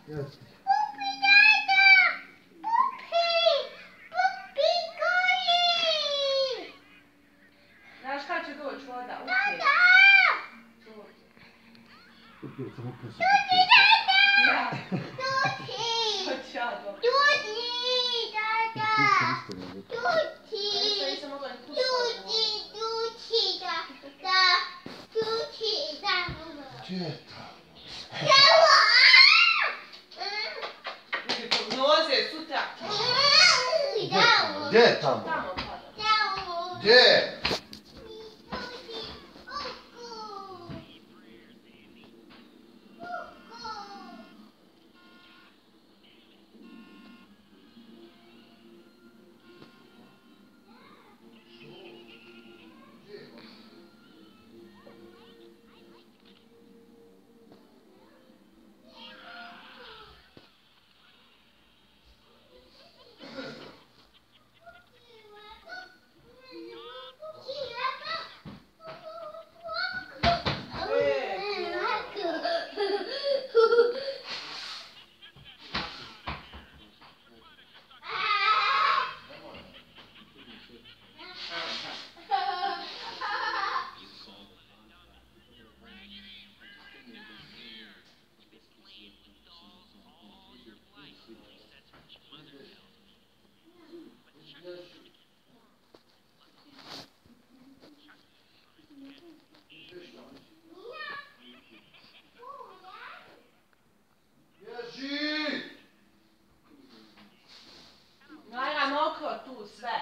Yes. Znaš kad će doći voda? Upije, samo pusti. Ja. Hoć ja dobro. Nisam mogla ni pustiti. Gdje je tamo? Vidi prognoze sutra. Gdje je tamo? Tamo pada. Gdje? Najra mokro tu sve.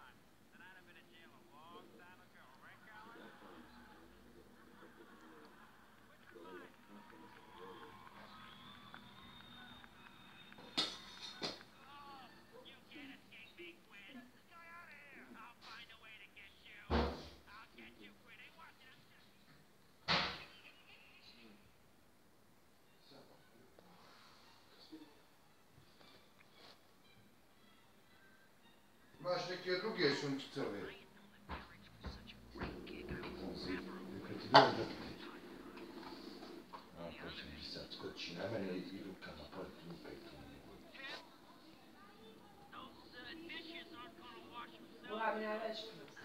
Imaš neke druge šunčice ove? Neka ti dođe da ti. A, počne mi sad skoči na mene i rukama pored lupe i to ne mogu. Moram ja reći.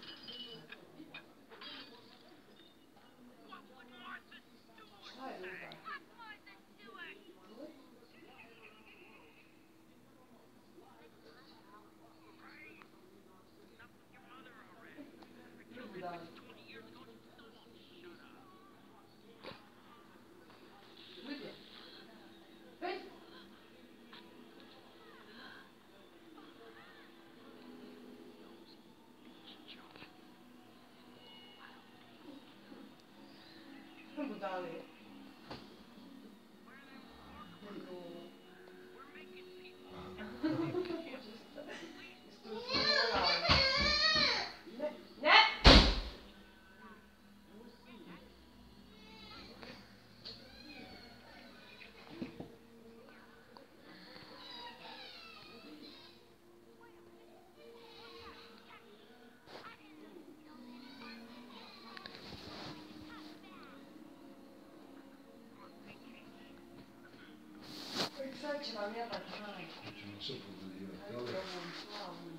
Šta je ljubav? Ljubav. Vidi. Vidi. Budali. Sad će vam jebati, Hoćemo se pogodivati, ali?